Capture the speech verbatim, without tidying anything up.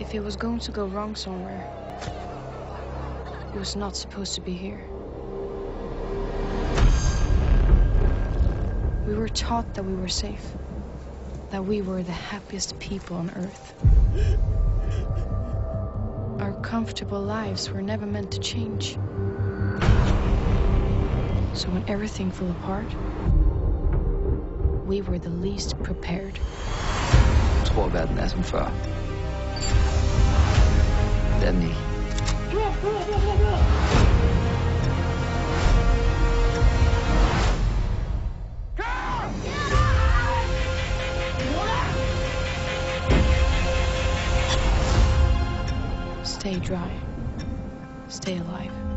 If it was going to go wrong somewhere, it was not supposed to be here. We were taught that we were safe, that we were the happiest people on Earth. Our comfortable lives were never meant to change. So when everything fell apart, we were the least prepared. Jeg tror, verden er som før. Det er den ikke. Stay dry. Stay alive.